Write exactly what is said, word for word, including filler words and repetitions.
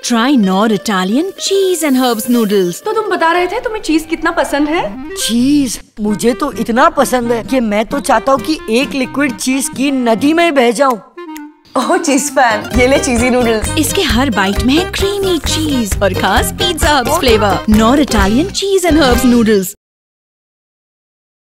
Try Knorr Italian cheese and herbs noodles. तो तुम बता रहे थे तुम्हें चीज कितना पसंद है? चीज मुझे तो इतना पसंद है कि मैं तो चाहता हूँ कि एक लिक्विड चीज की नदी में बह जाऊँ। ओह चीज फैन, ये ले चीजी नूडल्स। इसके हर बाइट में है क्रीमी चीज और खास pizza herbs flavour. Knorr Italian cheese and herbs noodles.